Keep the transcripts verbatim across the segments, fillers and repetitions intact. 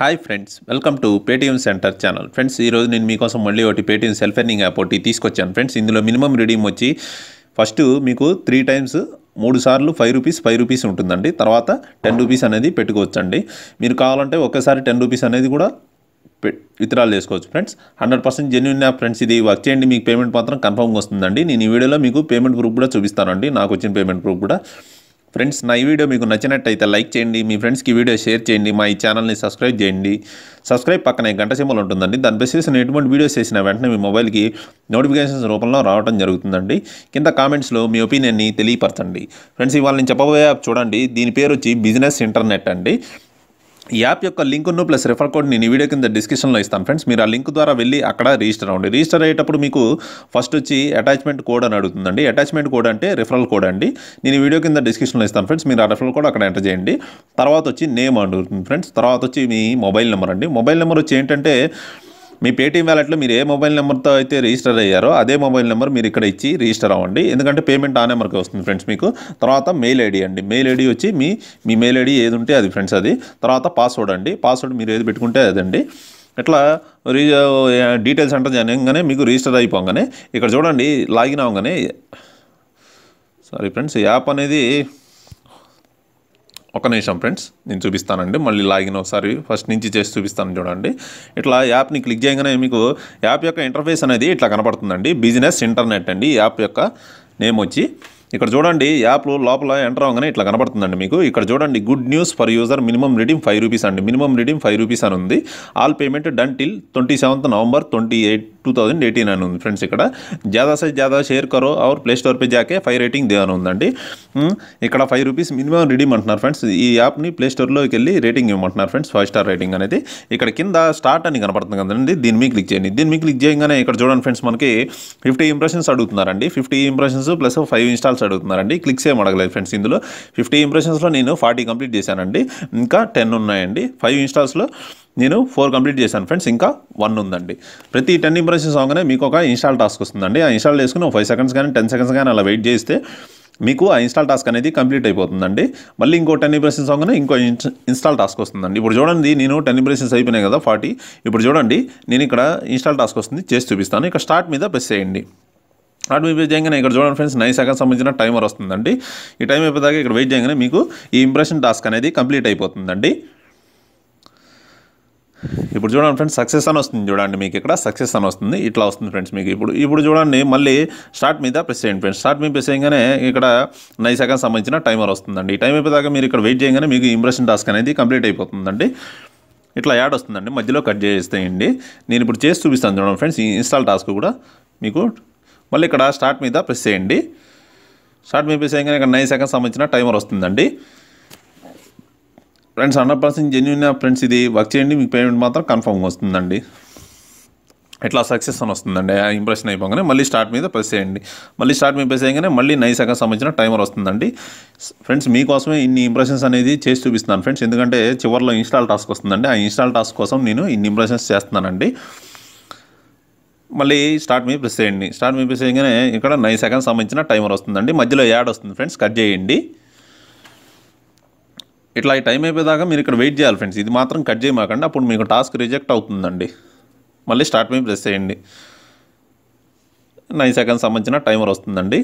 Hi friends, welcome to Paytm centre channel. Friends, ఈరోజు నేను మీకోసం మళ్ళీ ఒకటి పేటీఎం సెల్ఫ్ ఎర్నింగ్ యాప్ ఒకటి తీసుకొచ్చాను. ఫ్రెండ్స్, ఇందులో మినిమం రిడీమ్ వచ్చి ఫస్ట్ మీకు త్రీ టైమ్స్ మూడు సార్లు ఫైవ్ రూపీస్ ఫైవ్ రూపీస్ ఉంటుందండి. తర్వాత టెన్ రూపీస్ అనేది పెట్టుకోవచ్చండి. మీరు కావాలంటే ఒకేసారి టెన్ రూపీస్ అనేది కూడా విత్డ్రాల్ చేసుకోవచ్చు. Friends, hundred percent genuine app. Friends, ఇది వర్క్ చేయండి, మీకు పేమెంట్ మాత్రం కన్ఫర్మ్గా వస్తుందండి. నేను ఈ వీడియోలో మీకు పేమెంట్ ప్రూఫ్ కూడా చూపిస్తానండి, నాకు వచ్చిన పేమెంట్ ప్రూఫ్ కూడా. ఫ్రెండ్స్, నా ఈ వీడియో మీకు నచ్చినట్టయితే లైక్ చేయండి, మీ ఫ్రెండ్స్కి ఈ వీడియో షేర్ చేయండి, మా ఈ ఛానల్ని సబ్స్క్రైబ్ చేయండి. సబ్స్క్రైబ్ పక్కనే గంట సింబల్ ఉంటుందండి, దాని బేస్ చేసిన ఎటువంటి వీడియోస్ చేసిన వెంటనే మీ మొబైల్కి నోటిఫికేషన్స్ రూపంలో రావడం జరుగుతుందండి. కింద కామెంట్స్లో మీ ఒపీనియన్ని తెలియపరచండి. ఫ్రెండ్స్, ఇవాళ నేను చెప్పబోయే యాప్ చూడండి, దీని పేరు వచ్చి బిజినెస్ ఇంటర్నెట్ అండి. ఈ యాప్ యొక్క లింక్ను ప్లస్ రెఫర్ కోడ్ నేను ఈ వీడియో కింద డిస్క్రిప్షన్లో ఇస్తాను. ఫ్రెండ్స్, మీరు ఆ లింక్ ద్వారా వెళ్ళి అక్కడ రిజిస్టర్ అవ్వండి. రిజిస్టర్ అయ్యేటప్పుడు మీకు ఫస్ట్ వచ్చి అటాచ్మెంట్ కోడ్ అని అడుగుతుందండి. అటాచ్మెంట్ కోడ్ అంటే రెఫరల్ కోడ్ అండి. నేను ఈ వీడియో కింద డిస్క్రిప్షన్లో ఇస్తాను. ఫ్రెండ్స్, మీరు ఆ రెఫరల్ కోడ్ అక్కడ ఎంటర్ చేయండి. తర్వాత వచ్చి నేమ్ అడుగుతుంది. ఫ్రెండ్స్, తర్వాత వచ్చి మీ మొబైల్ నెంబర్ అండి. మొబైల్ నెంబర్ వచ్చి ఏంటంటే మీ పేటీఎం వ్యాలెట్లో మీరు ఏ మొబైల్ నెంబర్తో అయితే రిజిస్టర్ అయ్యారో అదే మొబైల్ నెంబర్ మీరు ఇక్కడ ఇచ్చి రిజిస్టర్ అవ్వండి, ఎందుకంటే పేమెంట్ ఆ నెంబర్కి వస్తుంది. ఫ్రెండ్స్, మీకు తర్వాత మెయిల్ ఐడి అండి. మెయిల్ ఐడి వచ్చి మీ మీ మెయిల్ ఐడి ఏది ఉంటే అది. ఫ్రెండ్స్, అది తర్వాత పాస్వర్డ్ అండి. పాస్వర్డ్ మీరు ఏది పెట్టుకుంటే అదండి. ఇట్లా రీ డీటెయిల్స్ అంటే జనగానే మీకు రిజిస్టర్ అయిపోగానే ఇక్కడ చూడండి, లాగిన్ అవ్వగానే సారీ ఫ్రెండ్స్, యాప్ అనేది ఒక నిమిషం ఫ్రెండ్స్ నేను చూపిస్తానండి. మళ్ళీ లాగిన్ ఒకసారి ఫస్ట్ నుంచి చేసి చూపిస్తాను చూడండి. ఇట్లా యాప్ని క్లిక్ చేయగానే మీకు యాప్ యొక్క ఇంటర్ఫేస్ అనేది ఇట్లా కనపడుతుందండి. బిజినెస్ ఇంటర్నెట్ అండి యాప్ యొక్క నేమ్ వచ్చి. ఇక్కడ చూడండి, యాప్ లోపల ఎంటర్ అవ్వగానే ఇట్లా కనపడుతుందండి మీకు. ఇక్కడ చూడండి, good news for user, minimum redeem five rupees అండి. మినిమం రిడీమ్ ఫైవ్ రూపీస్ అని ఉంది. All payment done till twenty seventh November twenty eight two thousand eighteen అని ఉంది. ఫ్రెండ్స్, ఇక్కడ ज़्यादा से ज़्यादा షేర్ కరో और ప్లే స్టోర్ పే జాకే ఫైవ్ రేటింగ్ దే అని ఉందండి. ఇక్కడ ఫైవ్ రూపీస్ మినిమం రిడీమ్ అంటున్నారు. ఫ్రెండ్స్, ఈ యాప్ని ప్లే స్టోర్లోకి వెళ్ళి రేటింగ్ ఇవ్వమంటున్నారు. ఫ్రెండ్స్, ఫైవ్ స్టార్ రేటింగ్ అనేది ఇక్కడ కింద స్టార్ట్ అని కనపడుతుంది కదండి, దీని మీద క్లిక్ చేయండి. దీని మీద క్లిక్ చేయగానే ఇక్కడ చూడండి ఫ్రెండ్స్, మనకి ఫిఫ్టీ ఇంప్రెషన్స్ అడుగుతున్నారండి. Fifty impressions plus five installs అడుగుతున్నారండి. క్లిక్స్ ఏం అడగలేదు ఫ్రెండ్స్. ఇందులో ఫిఫ్టీ ఇంప్రెషన్స్లో నేను ఫార్టీ కంప్లీట్ చేశానండి. ఇంకా టెన్ ఉన్నాయండి. ఫైవ్ ఇన్స్టాల్స్లో నేను ఫోర్ కంప్లీట్ చేశాను ఫ్రెండ్స్, ఇంకా వన్ ఉందండి. ప్రతి టెన్ ఇంప్రెషన్స్ అవగానే మీకు ఒక ఇన్స్టాల్ టాస్క్ వస్తుందండి. ఆ ఇన్స్టాల్ చేసుకుని ఫైవ్ సెకండ్స్ కానీ టెన్ సెకండ్స్ కానీ అలా వెయిట్ చేస్తే మీకు ఆ ఇన్స్టాల్ టాస్క్ అనేది కంప్లీట్ అయిపోతుందండి. మళ్ళీ ఇంకో టెన్ ఇంప్రెషన్స్ అవగానే ఇంకో ఇన్స్టాల్ టాస్క్ వస్తుందండి. ఇప్పుడు చూడండి, నేను టెన్ ఇంప్రెషన్స్ అయిపోయినాయి కదా ఫార్టీ. ఇప్పుడు చూడండి, నేను ఇక్కడ ఇన్స్టాల్ టాస్క్ వస్తుంది, చేసి చూపిస్తాను. ఇక్కడ స్టార్ట్ మీద ప్రెస్ చేయండి. స్టార్ట్ మీద వెయిట్ చేయగానే ఇక్కడ చూడండి ఫ్రెండ్స్, నైన్ సెకండ్స్ సంబంధించిన టైమర్ వస్తుందండి. ఈ టైం అయిపోతాక ఇక్కడ వెయిట్ చేయగానే మీకు ఈ ఇంప్రెషన్ టాస్క్ అనేది కంప్లీట్ అయిపోతుందండి. ఇప్పుడు చూడండి ఫ్రెండ్స్, సక్సెస్ అని వస్తుంది. చూడండి, మీకు ఇక్కడ సక్సెస్ అని వస్తుంది. ఇట్లా వస్తుంది ఫ్రెండ్స్ మీకు. ఇప్పుడు ఇప్పుడు చూడండి, మళ్ళీ స్టార్ట్ మీద ప్రెస్ చేయండి ఫ్రెండ్స్. స్టార్ట్ మీద ప్రెస్ చేయగానే ఇక్కడ నైన్ సెకండ్స్ సంబంధించిన టైమర్ వస్తుందండి. ఈ టైం అయిపోతాక మీరు ఇక్కడ వెయిట్ చేయగానే మీకు ఇంప్రెషన్ టాస్క్ అనేది కంప్లీట్ అయిపోతుందండి. ఇట్లా యాడ్ వస్తుందండి, మధ్యలో కట్ చేసేయండి. నేను ఇప్పుడు చేసి చూపిస్తాను చూడండి ఫ్రెండ్స్, ఈ ఇన్స్టాల్ టాస్క్ కూడా మీకు. మళ్ళీ ఇక్కడ స్టార్ట్ మీద ప్రెస్ చేయండి. స్టార్ట్ మీద ప్రెస్ చేయగానే ఇక్కడ నైన్ సెకండ్స్ సంబంధించిన టైమర్ వస్తుందండి. Friends, hundred percent genuine friends, ఇది వర్క్ చేయండి, మీకు పేమెంట్ మాత్రం కన్ఫర్మ్గా వస్తుందండి. ఇట్లా సక్సెస్ అని వస్తుందండి. ఆ ఇంప్రెషన్ అయిపోగానే మళ్ళీ స్టార్ట్ మీద ప్రెస్ చేయండి. మళ్ళీ స్టార్ట్ మీద ప్రెస్ చేయగానే మళ్ళీ నైన్ సెకండ్స్ సంబంధించిన టైమర్ వస్తుందండి. ఫ్రెండ్స్, మీకోసమే ఇన్ని ఇంప్రెషన్స్ అనేది చేసి చూపిస్తున్నాను ఫ్రెండ్స్, ఎందుకంటే చివరిలో ఇన్స్టాల్ టాస్క్ వస్తుందండి. ఆ ఇన్స్టాల్ టాస్క్ కోసం నేను ఇన్ని ఇంప్రెషన్స్ చేస్తున్నానండి. మళ్ళీ స్టార్ట్ మీద ప్రెస్ చేయండి. స్టార్ట్ మీద ప్రెస్ చేయగానే ఇక్కడ నైన్ సెకండ్స్ సంబంధించిన టైమర్ వస్తుందండి. మధ్యలో యాడ్ వస్తుంది ఫ్రెండ్స్, కట్ చేయండి. ఇట్లా ఈ టైం అయిపోయేదాకా మీరు ఇక్కడ వెయిట్ చేయాలి ఫ్రెండ్స్. ఇది మాత్రం కట్ చేయమాకండి, అప్పుడు మీకు టాస్క్ రిజెక్ట్ అవుతుందండి. మళ్ళీ స్టార్ట్ మీద ప్రెస్ చేయండి. నైన్ సెకండ్స్ సంబంధించిన టైమర్ వస్తుందండి.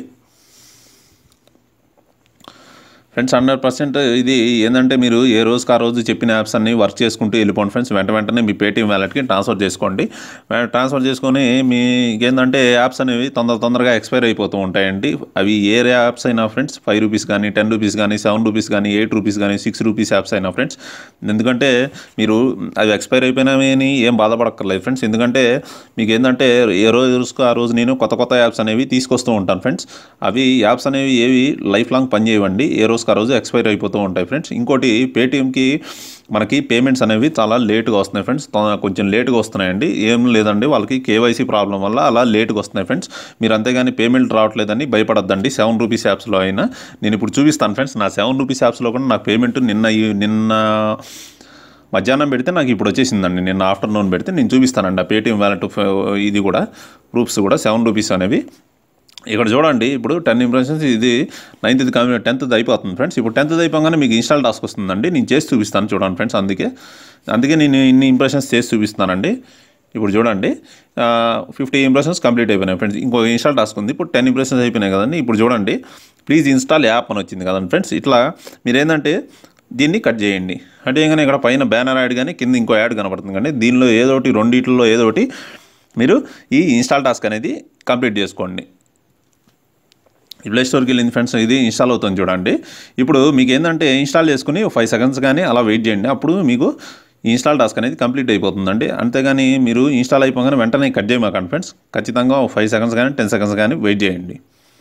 ఫ్రెండ్స్, హండ్రెడ్ పర్సెంట్ ఇది ఏంటంటే మీరు ఏ రోజుకి ఆ రోజు చెప్పిన యాప్స్ అన్నీ వర్క్ చేసుకుంటూ వెళ్ళిపోండి ఫ్రెండ్స్. వెంట వెంటనే మీ పేటీఎం వ్యాలెట్కి ట్రాన్స్ఫర్ చేసుకోండి. ట్రాన్స్ఫర్ చేసుకొని మీకు ఏంటంటే యాప్స్ అనేవి తొందర తొందరగా ఎక్స్పైర్ అయిపోతూ ఉంటాయండి. అవి ఏ యాప్స్ అయినా ఫ్రెండ్స్, ఫైవ్ రూపీస్ కానీ టెన్ రూపీస్ కానీ సెవెన్ రూపీస్ కానీ ఎయిట్ రూపీస్ కానీ సిక్స్ రూపీస్ యాప్స్ అయినా ఫ్రెండ్స్. ఎందుకంటే మీరు అవి ఎక్స్పైర్ అయిపోయినవి అని ఏం బాధపడక్కర్లేదు ఫ్రెండ్స్. ఎందుకంటే మీకు ఏంటంటే ఏ రోజుకు ఆ రోజు నేను కొత్త కొత్త యాప్స్ అనేవి తీసుకొస్తూ ఉంటాను ఫ్రెండ్స్. అవి యాప్స్ అనేవి ఏవి లైఫ్ లాంగ్ పనిచేయవండి, ఏ రోజు ఆ రోజు ఎక్స్పైర్ అయిపోతూ ఉంటాయి ఫ్రెండ్స్. ఇంకోటి, పేటీఎంకి మనకి పేమెంట్స్ అనేవి చాలా లేట్గా వస్తున్నాయి ఫ్రెండ్స్, కొంచెం లేట్గా వస్తున్నాయండి. ఏం లేదండి, వాళ్ళకి కేవైసీ ప్రాబ్లం వల్ల అలా లేట్గా వస్తున్నాయి ఫ్రెండ్స్. మీరు అంతేగాని పేమెంట్ రావట్లేదని భయపడద్దండి. సెవెన్ రూపీస్ యాప్స్లో అయినా నేను ఇప్పుడు చూపిస్తాను ఫ్రెండ్స్. నా సెవెన్ రూపీస్ యాప్స్లో కూడా నాకు పేమెంట్ నిన్న నిన్న మధ్యాహ్నం పెడితే నాకు ఇప్పుడు వచ్చేసిందండి. నిన్న ఆఫ్టర్నూన్ పెడితే నేను చూపిస్తానండి ఆ పేటీఎం వ్యాలెట్ ఇది కూడా ప్రూఫ్స్ కూడా సెవెన్ రూపీస్ అనేవి. ఇక్కడ చూడండి ఇప్పుడు టెన్ ఇంప్రెషన్స్ ఇది నైన్త్ కంప్లీట్ టెన్త్ అయిపోతుంది ఫ్రెండ్స్. ఇప్పుడు టెన్త్ అయిపోగానే మీకు ఇన్స్టాల్ టాస్క్ వస్తుందండి. నేను చేసి చూపిస్తాను చూడండి ఫ్రెండ్స్. అందుకే అందుకే నేను ఇన్ని ఇంప్రెషన్స్ చేసి చూపిస్తానండి. ఇప్పుడు చూడండి ఫిఫ్టీ ఇంప్రెషన్స్ కంప్లీట్ అయిపోయినాయి ఫ్రెండ్స్. ఇంకో ఇన్స్టాల్ టాస్క్ ఉంది. ఇప్పుడు టెన్ ఇంప్రెషన్స్ అయిపోయినాయి కదండి. ఇప్పుడు చూడండి ప్లీజ్ ఇన్స్టాల్ యాప్ అని వచ్చింది కదండి ఫ్రెండ్స్. ఇట్లా మీరు ఏంటంటే దీన్ని కట్ చేయండి. కట్ చేయగానే ఇక్కడ పైన బ్యానర్ యాడ్ కానీ కింద ఇంకో యాడ్ కనపడుతుంది కానీ దీనిలో ఏదో ఒకటి రెండిట్లో ఏదో ఒకటి మీరు ఈ ఇన్స్టాల్ టాస్క్ అనేది కంప్లీట్ చేసుకోండి. ప్లే స్టోర్కి వెళ్ళింది ఫ్రెండ్స్. ఇది ఇన్స్టాల్ అవుతుంది చూడండి. ఇప్పుడు మీకు ఏంటంటే ఇన్స్టాల్ చేసుకుని ఫైవ్ సెకండ్స్ కానీ అలా వెయిట్ చేయండి. అప్పుడు మీకు ఇన్స్టాల్ టాస్క్ అనేది కంప్లీట్ అయిపోతుందండి. అంతేగాని మీరు ఇన్స్టాల్ అయిపోగానే వెంటనే కట్ చేయమాకండి ఫ్రెండ్స్. ఖచ్చితంగా ఫైవ్ సెకండ్స్ కానీ టెన్ సెకండ్స్ కానీ వెయిట్ చేయండి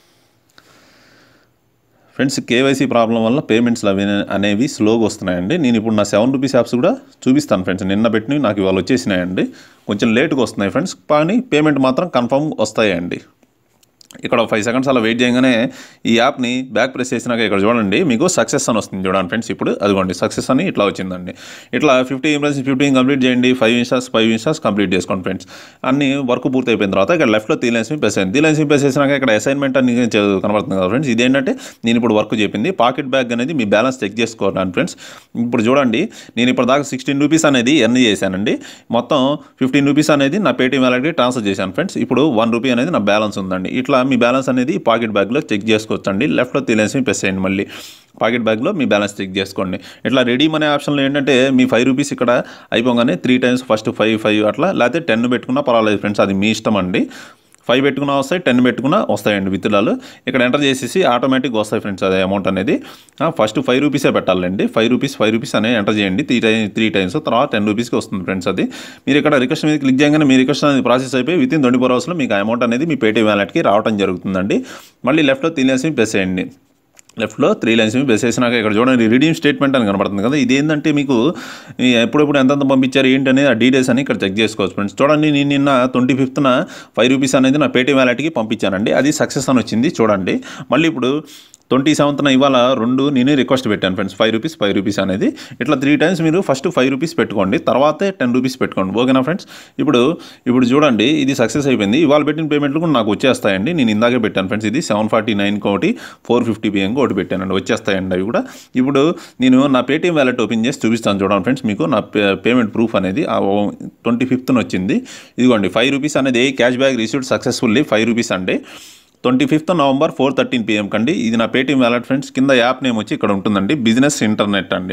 ఫ్రెండ్స్. కేవైసీ ప్రాబ్లం వల్ల పేమెంట్స్ అవి అనేవి స్లోగా వస్తున్నాయండి. నేను ఇప్పుడు నా సెవెన్ రూపీస్ యాప్స్ కూడా చూపిస్తాను ఫ్రెండ్స్. నిన్న పెట్టినవి నాకు ఇవాళ వచ్చేసినాయండి. కొంచెం లేట్గా వస్తున్నాయి ఫ్రెండ్స్, కానీ పేమెంట్ మాత్రం కన్ఫర్మ్ వస్తాయండి. ఇక్కడ ఫైవ్ సెకండ్స్ అలా వెయిట్ చేయగానే ఈ యాప్ని బ్యాక్ ప్రెస్ చేసినాక ఇక్కడ చూడండి మీకు సక్సెస్ అని వస్తుంది చూడండి ఫ్రెండ్స్. ఇప్పుడు అదిగోండి సక్సెస్ అని ఇట్లా వచ్చిందండి. ఇట్లా ఫిఫ్టీ ఇంప్రెషన్స్ ఫిఫ్టీన్ కంప్లీట్ చేయండి. Five installs five installs complete చేసుకోండి ఫ్రెండ్స్. అన్ని వర్క్ పూర్తి అయిపోయిన తర్వాత ఇక్కడ లెఫ్ట్లో త్రీ లైన్స్ ప్రెస్ అయింది. త్రీ లైన్స్ ప్రెస్ చేసినాక ఇక్కడ అసైన్మెంట్ అని కనబడుతుంది కదా ఫ్రెండ్స్. ఇదేంటంటే నేను ఇప్పుడు వర్క్ చెప్పింది పాకెట్ బ్యాగ్ అనేది మీ బ్యాలెన్స్ చెక్ చేసుకోవాలి ఫ్రెండ్స్. ఇప్పుడు చూడండి నేను ఇప్పుడు దాకా సిక్స్టీన్ రూపీస్ అనేది ఎర్న్ చేశానండి. మొత్తం ఫిఫ్టీన్ రూపీస్ అనేది నా పేటీఎం వ్యాలెట్కి ట్రాన్స్ఫర్ చేశాను ఫ్రెండ్స్. ఇప్పుడు వన్ రూపీ అనేది నా బ్యాలెన్స్ ఉందండి. ఇట్లా మీ బ్యాలెన్స్ అనేది పాకెట్ బ్యాగ్లో చెక్ చేసుకోవచ్చండి. లెఫ్ట్లో త్రీ ప్రెస్ చేయండి. మళ్ళీ పాకెట్ బ్యాగ్లో మీ బ్యాలెన్స్ చెక్ చేసుకోండి. ఇట్లా రెడీమ్ అనే ఆప్షన్లో ఏంటంటే మీ ఫైవ్ రూపీస్ ఇక్కడ అయిపోగానే three times first five five అట్లా లేకపోతే టెన్ పెట్టుకున్నా పర్వాలేదు ఫ్రెండ్స్. అది మీ ఇష్టం అండి. ఫైవ్ పెట్టుకున్నా వస్తాయి, టెన్ పెట్టుకున్నా వస్తాయండి విత్డ్రాలు. ఇక్కడ ఎంటర్ చేసేసి ఆటోమేటిక్గా వస్తాయి ఫ్రెండ్స్. అదే అమౌంట్ అనేది ఫస్ట్ ఫైవ్ రూపీసే పెట్టాలండి. ఫైవ్ రూపీస్ ఫైవ్ రూపీస్ అనేది ఎంటర్ చేయండి త్రీ టైమ్ త్రీ టైమ్స్ తర్వాత టెన్ రూపీస్కి వస్తుంది ఫ్రెండ్స్. అది మీరు ఇక్కడ రిక్వెస్ట్ మీద క్లిక్ చేయగానే మీ రిక్వెస్ట్ అనేది ప్రాసెస్ అయిపోయి విత్ ఇన్ ట్వంటీ ఫోర్ అవర్స్లో మీకు అమౌంట్ అనేది మీ పేటీఎం వ్యాలెట్కి రావడం జరుగుతుందండి. మళ్ళీ లెఫ్ట్లో త్రీ లైన్స్ ప్రెస్ చేయండి. లెఫ్ట్లో త్రీ లైన్స్ ప్రెస్ చేసినాక ఇక్కడ చూడండి రిడీమ్ స్టేట్మెంట్ అని కనబడుతుంది కదా. ఇది ఏంటంటే మీకు ఎప్పుడెప్పుడు ఎంతెంత పంపించారు ఏంటి అనేది ఆ డీటెయిల్స్ అని ఇక్కడ చెక్ చేసుకోవచ్చు ఫ్రెండ్స్. చూడండి నేను నిన్న ట్వంటీ ఫిఫ్త్న ఫైవ్ రూపీస్ అనేది నా పేటీఎం వ్యాలెట్కి పంపించానండి. అది సక్సెస్ అని వచ్చింది చూడండి. మళ్ళీ ఇప్పుడు ట్వంటీ సెవెంత్న ఇవాళ రెండు నేను రిక్వెస్ట్ పెట్టాను friends. Five rupees five rupees అనేది ఇట్లా త్రీ టైమ్స్ మీరు ఫస్ట్ ఫైవ్ రూపీస్ పెట్టుకోండి, తర్వాతే టెన్ రూపీస్ పెట్టుకోండి. ఓకేనా ఫ్రెండ్స్. ఇప్పుడు ఇప్పుడు చూడండి ఇది సక్సెస్ అయిపోయింది. ఇవాళ పెట్టిన పేమెంట్లు కూడా నాకు వచ్చేస్తాయండి. నేను ఇందాకే పెట్టాను ఫ్రెండ్స్. ఇది సెవెన్ ఫార్టీ నైన్కి ఒకటి ఫోర్ ఫిఫ్టీ పిఎంకి ఒకటి పెట్టానండి. వచ్చేస్తాయండి అవి కూడా. ఇప్పుడు నేను నా పేటీఎం వ్యాలెట్ ఓపెన్ చేసి చూపిస్తాను చూడండి ఫ్రెండ్స్. మీకు నా పేమెంట్ ప్రూఫ్ అనేది ట్వంటీ ఫిఫ్త్న వచ్చింది. ఇదిగోండి ఫైవ్ రూపీస్ అనేది cash back received successfully five rupees అండి. Twenty fifth November four thirteen PM కండి. ఇది నా పేటీఎం వ్యాలెట్ ఫ్రెండ్స్. కింద యాప్ నేమ్ వచ్చి ఇక్కడ ఉంటుందండి బిజినెస్ ఇంటర్నెట్ అండి.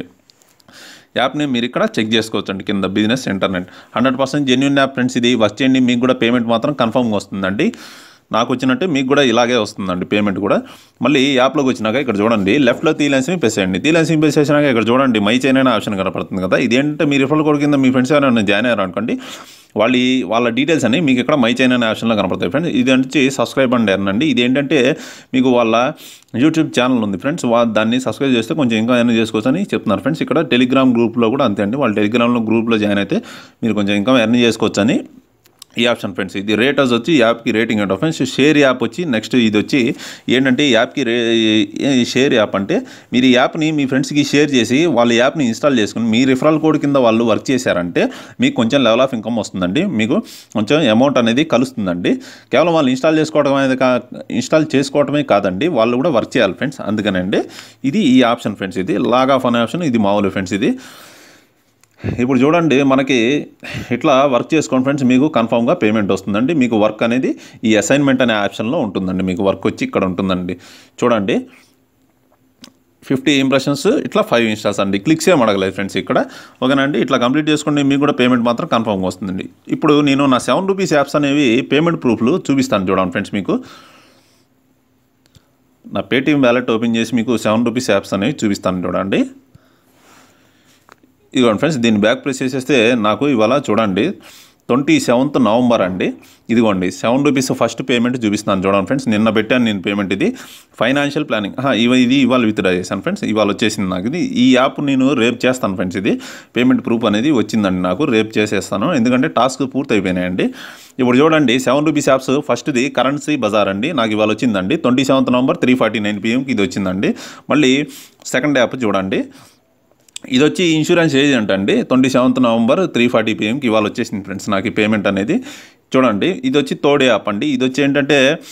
యాప్ నేమ్ మీరు ఇక్కడ చెక్ చేసుకోవచ్చు అండి కింద business internet. Hundred percent genuine app friends. ఇది వర్క్ చేయండి మీకు కూడా పేమెంట్ మాత్రం కన్ఫర్మ్గా వస్తుందండి. నాకు వచ్చినట్టు మీకు కూడా ఇలాగే వస్తుందండి పేమెంట్ కూడా. మళ్ళీ యాప్లోకి వచ్చినాక ఇక్కడ చూడండి లెఫ్ట్లో త్రీ లైన్స్ ప్రెస్ చేయండి. త్రీ లైన్స్ ప్రెస్ చేసినాక ఇక్కడ చూడండి మై చైన్ అనే ఆప్షన్ కనపడుతుంది కదా. ఇదేంటంటే మీ రిఫరల్ కోడ్ కింద మీ ఫ్రెండ్స్ ఎవరైనా జాయిన్ అయ్యారు అనుకోండి, వాళ్ళ వాళ్ళ డీటెయిల్స్ అని మీకు ఇక్కడ మై చైన్ అనే ఆప్షన్లో కనపడతాయి ఫ్రెండ్స్. ఇది వచ్చి సబ్స్క్రైబ్ అండ్ ఎర్న్ అండి. ఇది ఏంటంటే మీకు వాళ్ళ యూట్యూబ్ ఛానల్ ఉంది ఫ్రెండ్స్. దాన్ని సబ్స్క్రైబ్ చేస్తే కొంచెం ఇంకా ఎర్న్ చేసుకోవచ్చు అని చెప్తున్నారు ఫ్రెండ్స్. ఇక్కడ టెలిగ్రామ్ గ్రూప్లో కూడా అంతే అండి. వాళ్ళ టెలిగ్రామ్లో గ్రూప్లో జాయిన్ అయితే మీరు కొంచెం ఇంకా ఎర్న్ చేసుకోవచ్చు అని ఈ ఆప్షన్ ఫ్రెండ్స్. ఇది రేటర్స్ వచ్చి యాప్కి రేటింగ్ అంట ఫ్రెండ్స్. షేర్ యాప్ వచ్చి నెక్స్ట్ ఇది వచ్చి ఏంటంటే యాప్కి రే షేర్ యాప్ అంటే మీరు ఈ యాప్ని మీ ఫ్రెండ్స్కి షేర్ చేసి వాళ్ళ యాప్ని ఇన్స్టాల్ చేసుకుని మీ రిఫరల్ కోడ్ కింద వాళ్ళు వర్క్ చేశారంటే మీకు కొంచెం లెవెల్ ఆఫ్ ఇన్కమ్ వస్తుందండి. మీకు కొంచెం అమౌంట్ అనేది కలుస్తుందండి. కేవలం వాళ్ళు ఇన్స్టాల్ చేసుకోవడం అనేది కా ఇన్స్టాల్ చేసుకోవడమే కాదండి, వాళ్ళు కూడా వర్క్ చేయాలి ఫ్రెండ్స్. అందుకనండి ఇది ఈ ఆప్షన్ ఫ్రెండ్స్. ఇది లాగ్ ఆఫ్ అనే ఆప్షన్. ఇది మామూలు ఫ్రెండ్స్. ఇది ఇప్పుడు చూడండి మనకి ఇట్లా వర్క్ చేసుకోండి ఫ్రెండ్స్. మీకు కన్ఫామ్గా పేమెంట్ వస్తుందండి. మీకు వర్క్ అనేది ఈ అసైన్మెంట్ అనే ఆప్షన్లో ఉంటుందండి. మీకు వర్క్ వచ్చి ఇక్కడ ఉంటుందండి చూడండి. ఫిఫ్టీ ఇంప్రెషన్స్ ఇట్లా ఫైవ్ ఇన్స్టాల్స్ అండి. క్లిక్స్ ఏం అడగలేదు ఫ్రెండ్స్ ఇక్కడ. ఓకేనండి. ఇట్లా కంప్లీట్ చేసుకోండి మీకు కూడా పేమెంట్ మాత్రం కన్ఫామ్గా వస్తుందండి. ఇప్పుడు నేను నా సెవెన్ రూపీస్ యాప్స్ అనేవి పేమెంట్ ప్రూఫ్లు చూపిస్తాను చూడండి ఫ్రెండ్స్. మీకు నా పేటీఎం వ్యాలెట్ ఓపెన్ చేసి మీకు సెవెన్ రూపీస్ యాప్స్ అనేవి చూపిస్తాను చూడండి. ఇదిగోండి ఫ్రెండ్స్. దీన్ని బ్యాక్ ప్రెస్ చేసేస్తే నాకు ఇవాళ చూడండి ట్వంటీ సెవెంత్ నవంబర్ అండి. ఇదిగోండి సెవెన్ రూపీస్ ఫస్ట్ పేమెంట్ చూపిస్తున్నాను చూడండి ఫ్రెండ్స్. నిన్న పెట్టాను నేను పేమెంట్. ఇది ఫైనాన్షియల్ ప్లానింగ్ ఇవ ఇది ఇవాళ విత్డ్రా చేశాను ఫ్రెండ్స్. ఇవాళ వచ్చేసింది నాకు. ఇది ఈ యాప్ నేను రేపు చేస్తాను ఫ్రెండ్స్. ఇది పేమెంట్ ప్రూఫ్ అనేది వచ్చిందండి నాకు. రేపు చేసేస్తాను ఎందుకంటే టాస్క్ పూర్తి అయిపోయినాయండి. ఇప్పుడు చూడండి సెవెన్ రూపీస్ యాప్స్ ఫస్ట్ది కరెన్సీ బజార్ అండి. నాకు ఇవాళ వచ్చిందండి twenty seventh November three forty nine పిఎంకి ఇది వచ్చిందండి. మళ్ళీ సెకండ్ యాప్ చూడండి. ఇది వచ్చి ఇన్సూరెన్స్ ఏజెంట్ అండి. Twenty seventh November three forty పిఎంకి ఇవాళ వచ్చేసింది ఫ్రెండ్స్ నాకు ఈ పేమెంట్ అనేది. చూడండి ఇది వచ్చి థర్డ్ యాప్ అండి. ఇది వచ్చి ఏంటంటే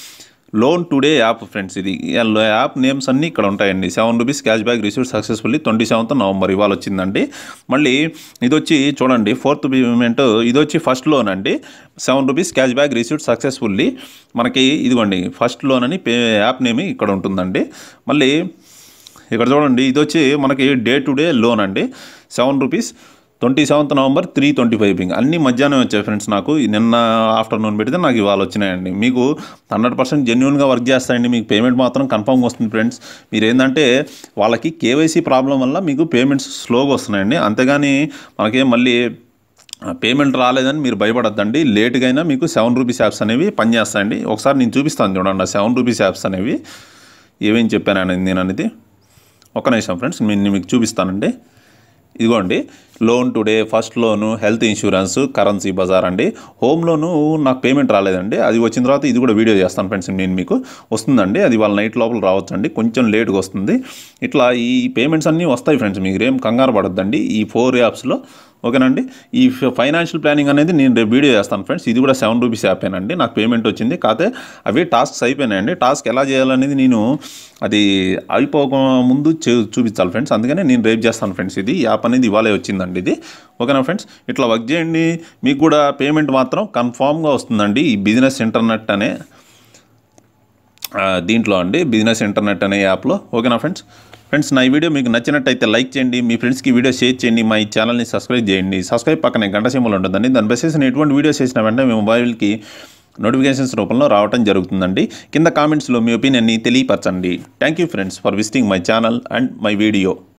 లోన్ టుడే యాప్ ఫ్రెండ్స్, ఇది యాప్ నేమ్స్ అన్నీ ఇక్కడ ఉంటాయండి. Seven rupees cash back received successfully twenty seventh November ఇవాళ వచ్చిందండి. మళ్ళీ ఇది వచ్చి చూడండి ఫోర్త్ పేమెంట్, ఇది వచ్చి ఫస్ట్ లోన్ అండి. Seven rupees cash back received successfully మనకి ఇదిగోండి ఫస్ట్ లోన్ అని పే యాప్ నేమ్ ఇక్కడ ఉంటుందండి. మళ్ళీ ఇక్కడ చూడండి ఇది వచ్చి మనకి డే టు డే లోన్ అండి. Seven rupees twenty seventh November three twenty five పింగ్ అన్నీ మధ్యాహ్నం వచ్చాయి ఫ్రెండ్స్. నాకు నిన్న ఆఫ్టర్నూన్ పెడితే నాకు ఇవాళ వచ్చినాయండి. మీకు హండ్రెడ్ పర్సెంట్ జెన్యున్గా వర్క్ చేస్తాయండి. మీకు పేమెంట్ మాత్రం కన్ఫామ్గా వస్తుంది ఫ్రెండ్స్. మీరు ఏంటంటే వాళ్ళకి కేవైసీ ప్రాబ్లం వల్ల మీకు పేమెంట్స్ స్లోగా వస్తున్నాయండి. అంతేగాని మనకేం మళ్ళీ పేమెంట్ రాలేదని మీరు భయపడద్దండి. లేట్గా అయినా మీకు సెవెన్ రూపీస్ యాప్స్ అనేవి పనిచేస్తాయండి. ఒకసారి నేను చూపిస్తాను చూడండి సెవెన్ రూపీస్ యాప్స్ అనేవి ఏమేమి చెప్పానండి నేను అనేది. ఒక నిమిషం ఫ్రెండ్స్ నేను మీకు చూపిస్తానండి. ఇదిగోండి loan today, first loan, health insurance, currency bazaar అండి. హోమ్ లోను నాకు పేమెంట్ రాలేదండి. అది వచ్చిన తర్వాత ఇది కూడా వీడియో చేస్తాను ఫ్రెండ్స్. నేను మీకు వస్తుందండి, అది వాళ్ళ నైట్ లోపల రావచ్చండి, కొంచెం లేట్గా వస్తుంది. ఇట్లా ఈ పేమెంట్స్ అన్నీ వస్తాయి ఫ్రెండ్స్, మీరు ఏం కంగారు పడద్దండి ఈ ఫోర్ యాప్స్లో. ఓకేనండి. ఈ ఫైనాన్షియల్ ప్లానింగ్ అనేది నేను రేపు వీడియో చేస్తాను ఫ్రెండ్స్. ఇది కూడా సెవెన్ రూపీస్ యాపేనండి. నాకు పేమెంట్ వచ్చింది, కాకపోతే అవి టాస్క్స్ అయిపోయినాయండి. టాస్క్ ఎలా చేయాలనేది నేను అది అయిపోక ముందు చూపించాలి ఫ్రెండ్స్. అందుకనే నేను రేపు చేస్తాను ఫ్రెండ్స్. ఇది యాప్ అనేది ఇవాళే వచ్చిందండి ఇది. ఓకేనా ఫ్రెండ్స్, ఇట్లా వర్క్ చేయండి. మీకు కూడా పేమెంట్ మాత్రం కన్ఫామ్గా వస్తుందండి ఈ బిజినెస్ ఇంటర్నెట్ అనే దీంట్లో అండి, బిజినెస్ ఇంటర్నెట్ అనే యాప్లో. ఓకేనా ఫ్రెండ్స్. ఫ్రెండ్స్ నా ఈ వీడియో మీకు నచ్చినట్టయితే లైక్ చేయండి, మీ ఫ్రెండ్స్కి వీడియో షేర్ చేయండి, మా ఈ ఛానల్ని సబ్స్క్రైబ్ చేయండి. సబ్స్క్రైబ్ పక్కనే గంట సింబల్ ఉంటుందండి, దాని బేస్ చేసిన ఎటువంటి వీడియోస్ చేసిన వెంటనే మీ మొబైల్కి నోటిఫికేషన్స్ రూపంలో రావడం జరుగుతుందండి. కింద కామెంట్స్లో మీ ఒపీనియన్ని తెలియపరచండి. Thank you friends for visiting my channel and my video.